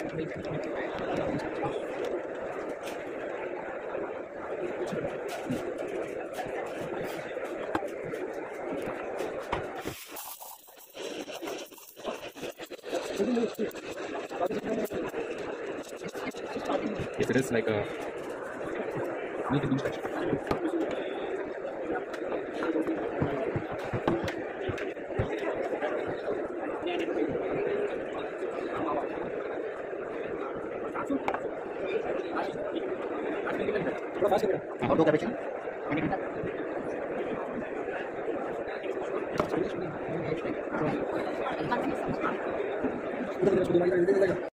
If it is like a need to be stretched. और 2 cappuccino